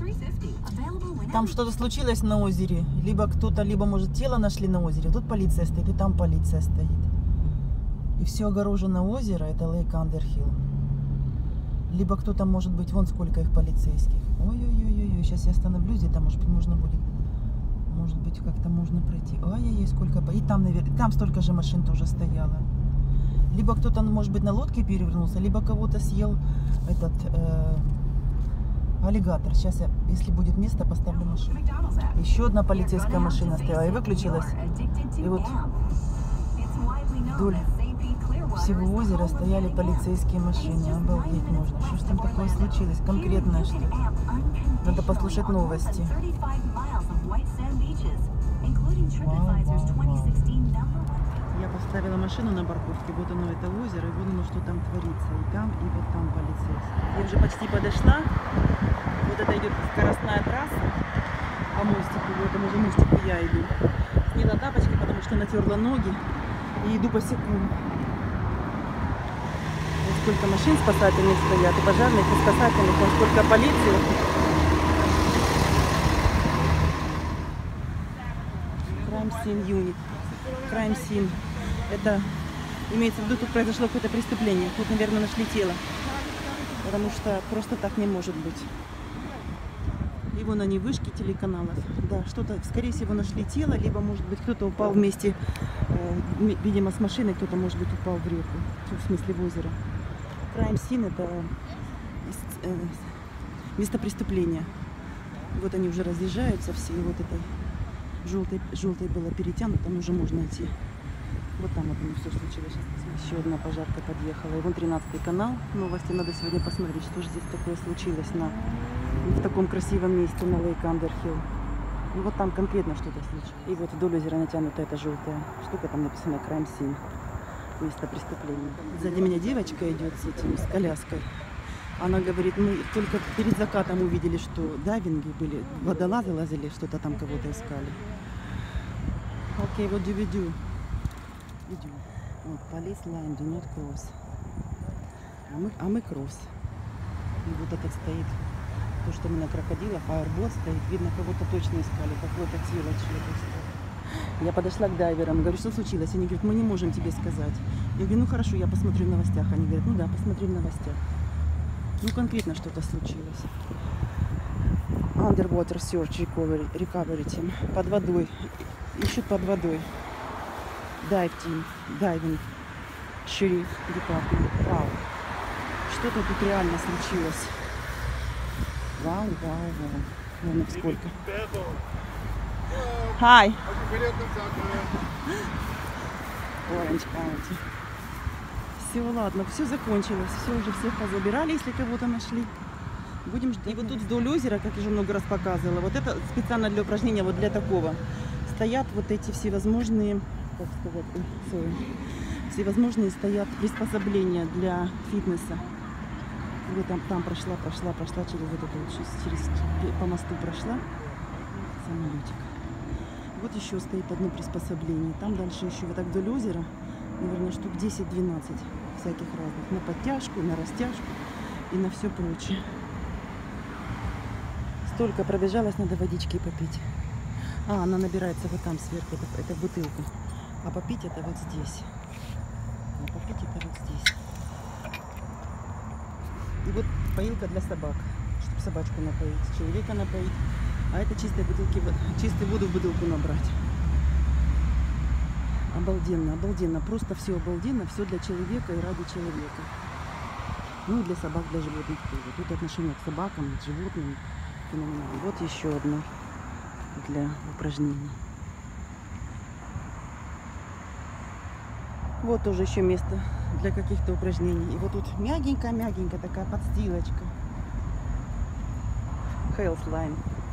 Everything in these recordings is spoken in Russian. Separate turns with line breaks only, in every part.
Там что-то случилось на озере. Либо кто-то, либо, может, тело нашли на озере. Тут полиция стоит, и там полиция стоит. И все огорожено озеро, это Лейк Андерхилл. Либо кто-то, может быть, вон сколько их полицейских. Ой-ой-ой-ой, сейчас я остановлюсь, где-то, может быть, можно будет. Может быть, как-то можно пройти. Ай-яй-яй, сколько. И там, наверное, там столько же машин тоже стояло. Либо кто-то, может быть, на лодке перевернулся, либо кого-то съел этот аллигатор. Сейчас я, если будет место, поставлю машину. Еще одна полицейская машина стояла и выключилась. И вот вдоль всего озера стояли полицейские машины. Обалдеть можно. Что ж там такое случилось? Конкретное что? Надо послушать новости. Я поставила машину на парковке, вот оно, это озеро, и вот оно, что там творится. И там, и вот там полицейские. Я уже почти подошла. Вот это идет скоростная трасса по мостику. Вот этому же мостику я иду. Сняла тапочки, потому что натерла ноги. И иду босиком. Вот сколько машин спасательных стоят, и пожарных, и спасательных, вот сколько полиции. Crime Scene Unit. Crime Scene. Это имеется в виду, тут произошло какое-то преступление. Тут, наверное, нашли тело. Потому что просто так не может быть. И вон они, вышки телеканалов. Да, что-то, скорее всего, нашли тело, либо, может быть, кто-то упал вместе, видимо, с машиной, кто-то, может быть, упал в реку. В смысле, в озеро. Crime Scene — это место преступления. Вот они уже разъезжаются все, и вот этой желтой было перетянуто, там уже можно идти. Вот там вот все случилось. Сейчас еще одна пожарка подъехала. И вон 13-й канал. Новости надо сегодня посмотреть, что же здесь такое случилось в таком красивом месте на Лейк Андерхилл. И вот там конкретно что-то случилось. И вот вдоль озера натянута эта желтая штука, там написано Crime Scene. Место преступления. Сзади меня девочка идет с коляской. Она говорит, мы только перед закатом увидели, что дайвинги были, водолазы лазили, что-то там кого-то искали. Окей, what do we do? Идем. Вот, police line, do not cross. А мы кросс. И вот этот стоит, то, что мы на крокодилах, аэрбот стоит, видно, кого-то точно искали, какой-то тело человека. Я подошла к дайверам, говорю, что случилось? Они говорят, мы не можем тебе сказать. Я говорю, ну хорошо, я посмотрю в новостях. Они говорят, ну да, посмотри в новостях. Ну, конкретно что-то случилось. Underwater Search Recovery Team. Под водой. Ищут под водой. Dive Team. Diving. Sheriff Department. Вау. Что-то тут реально случилось. Вау, вау, вау. Вон их сколько. Hi. Orange County. Все, ладно, все закончилось. Все, уже всех позабирали, если кого-то нашли. Будем ждать. И вот тут вдоль озера, как я уже много раз показывала, вот это специально для упражнения, вот для такого. Стоят вот эти всевозможные, как сказать, всевозможные стоят приспособления для фитнеса. Вот там прошла через вот это, по мосту прошла самолетик. Вот еще стоит одно приспособление. Там дальше еще вот так вдоль озера, наверное, штук 10-12 всяких разных. На подтяжку, на растяжку и на все прочее. Столько пробежалась, надо водички попить. А, она набирается вот там сверху, это бутылка. А попить это вот здесь. А попить это вот здесь. И вот поилка для собак, чтобы собачку напоить, человека напоить. А это чистые бутылки, чистую воду в бутылку набрать. Обалденно, обалденно. Просто все обалденно, все для человека и ради человека. Ну и для собак, для животных тоже. Тут отношение к собакам, к животным феноменально. Вот еще одно для упражнений. Вот тоже еще место для каких-то упражнений. И вот тут мягенькая такая подстилочка. Health Line.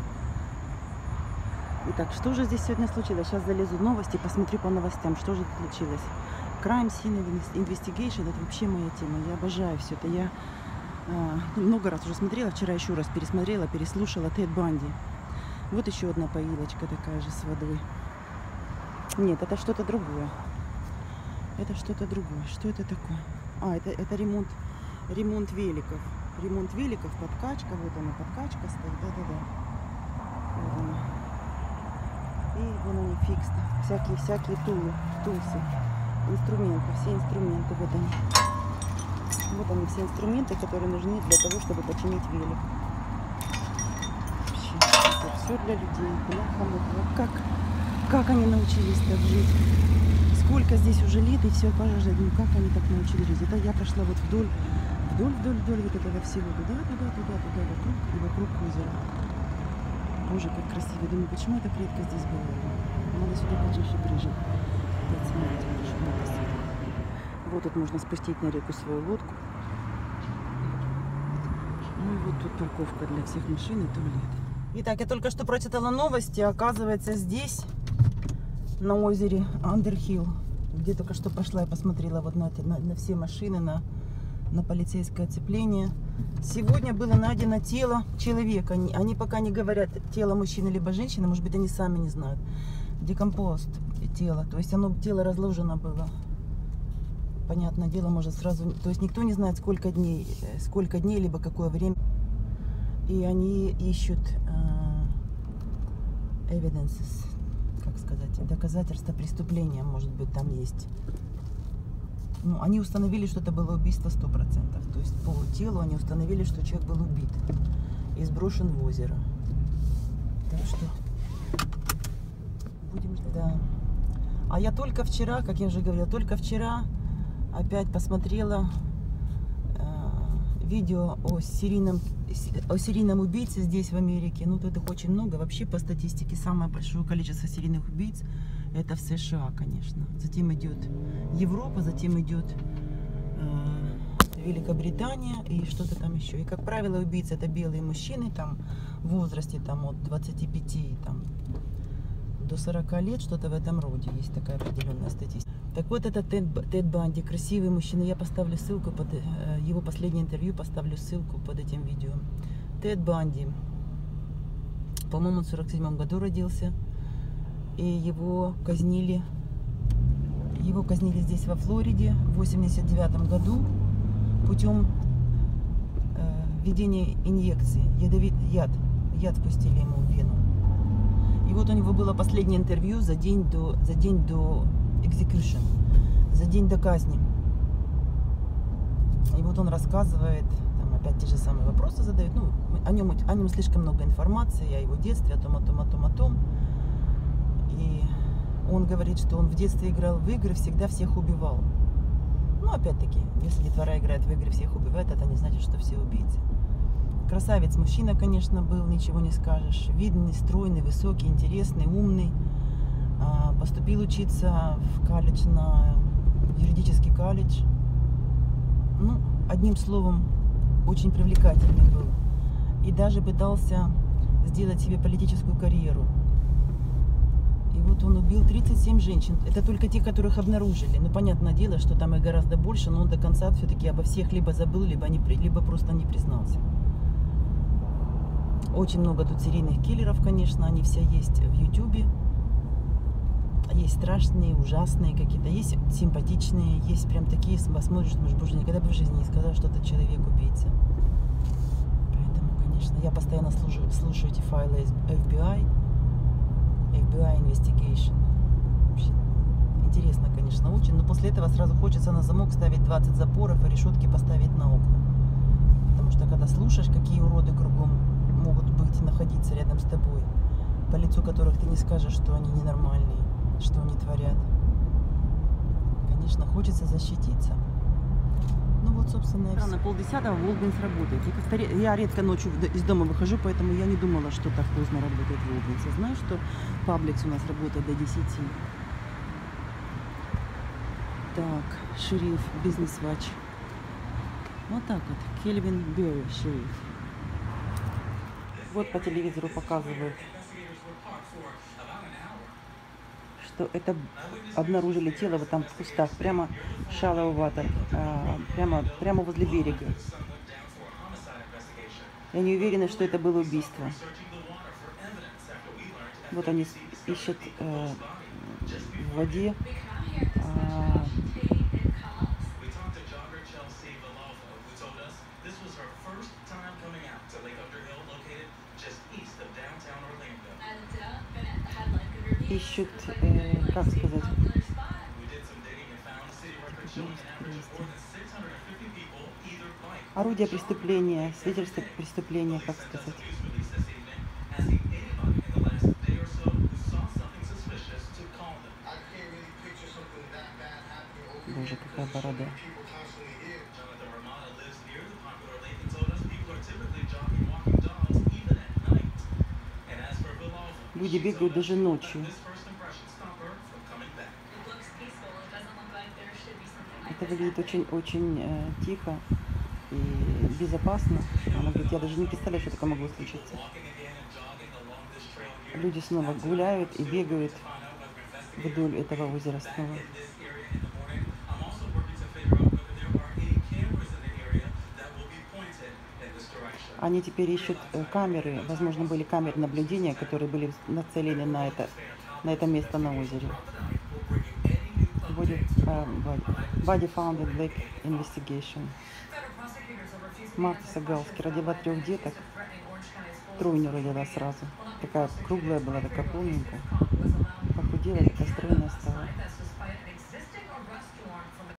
Итак, что же здесь сегодня случилось? Сейчас залезу в новости, посмотрю по новостям, что же случилось. Crime Scene Investigation, это вообще моя тема. Я обожаю все это. Я много раз уже смотрела, вчера еще раз пересмотрела, переслушала Тед Банди. Вот еще одна поилочка такая же с водой. Нет, это что-то другое. Это что-то другое. Что это такое? А, это ремонт ремонт великов. Ремонт великов, подкачка. Вот она, подкачка стоит. Да-да-да. Вот она. И вон они фикс. Всякие тулсы. Инструменты. Все инструменты. Вот они. Вот они, все инструменты, которые нужны для того, чтобы починить велик. Вообще, это все для людей. Бляха-муха. Как они научились так жить? Сколько здесь уже лет и все пожарить. Ну как они так научились жить? Это я пошла вот вдоль вот этого всего. Туда, вокруг и вокруг озера. Боже, как красиво. Думаю, почему я так редко здесь была? Надо сюда почаще приезжать. Опять смотрите, что красиво. Вот тут можно спустить на реку свою лодку. Ну и вот тут парковка для всех машин и туалет. Итак, я только что прочитала новости. Оказывается, здесь, на озере Андерхилл, где только что пошла и посмотрела вот на все машины, на полицейское оцепление. Сегодня было найдено тело человека. Они пока не говорят, тело мужчины либо женщины, может быть, они сами не знают. Декомпост тело, то есть тело разложено было. Понятное дело, может сразу, то есть никто не знает, сколько дней, либо какое время. И они ищут evidences, как сказать, доказательства преступления, может быть, там есть. Ну, они установили, что это было убийство 100%. То есть по телу они установили, что человек был убит и сброшен в озеро. Так что будем ждать. Да. А я только вчера, как я уже говорила, опять посмотрела видео о серийном убийце здесь, в Америке. Ну, тут их очень много. Вообще, по статистике, самое большое количество серийных убийц это в США, конечно. Затем идет Европа, затем идет Великобритания и что-то там еще. И, как правило, убийцы это белые мужчины там, в возрасте там, от 25 там, до 40 лет, что-то в этом роде. Есть такая определенная статистика. Так вот, это Тед Банди, красивый мужчина. Я поставлю ссылку под его последнее интервью, поставлю ссылку под этим видео. Тед Банди, по-моему, в 47 году родился. И его казнили здесь, во Флориде, в 89 году путем введения инъекции. Яд впустили ему в вену. И вот у него было последнее интервью за день до execution, за день до казни. И вот он рассказывает, там опять те же самые вопросы задают. Ну, о нем слишком много информации, о его детстве, о том. И он говорит, что он в детстве играл в игры, всегда всех убивал. Ну, опять-таки, если детвора играет в игры, всех убивает, это не значит, что все убийцы. Красавец мужчина, конечно, был, ничего не скажешь. Видный, стройный, высокий, интересный, умный. Поступил учиться в колледж, на юридический колледж. Ну, одним словом, очень привлекательный был. И даже пытался сделать себе политическую карьеру. И вот он убил 37 женщин. Это только те, которых обнаружили. Ну, понятное дело, что там их гораздо больше, но он до конца все-таки обо всех либо забыл, либо просто не признался. Очень много тут серийных киллеров, конечно, они все есть в Ютубе. Есть страшные, ужасные какие-то, есть симпатичные, есть прям такие, смотришь, думаешь, боже, никогда бы в жизни не сказал, что это человек убийца. Поэтому, конечно, я постоянно слушаю эти файлы из FBI Investigation. Вообще, интересно, конечно, очень, но после этого сразу хочется на замок ставить 20 запоров и решетки поставить на окна. Потому что когда слушаешь, какие уроды кругом могут быть и находиться рядом с тобой, по лицу которых ты не скажешь, что они ненормальные, что они творят. Конечно, хочется защититься. Ну вот, собственно, и все. На 9:30 Волгринс работает. Я редко ночью из дома выхожу, поэтому я не думала, что так поздно работает Волгринс. Я знаю, что Publix у нас работает до 10. Так, шериф, бизнес-вач. Вот так вот. Кельвин Берри, шериф. Вот по телевизору показывают, что это обнаружили тело вот там в кустах, прямо shallow water, прямо возле берега. И они уверены, что это было убийство. Вот они ищут в воде ищут, как сказать, орудие преступления, свидетельство преступления, как сказать. Боже, какая борода. Люди бегают даже ночью. Это выглядит очень тихо и безопасно. Она говорит, я даже не представляю, что такое могло случиться. Люди снова гуляют и бегают вдоль этого озера снова. Они теперь ищут камеры, возможно, были камеры наблюдения, которые были нацелены на это место на озере. Body found in Lake Investigation. Марта Сагалски родила 3 деток, тройню родила сразу. Такая круглая была, такая полненькая. Похудела, такая стройная стала.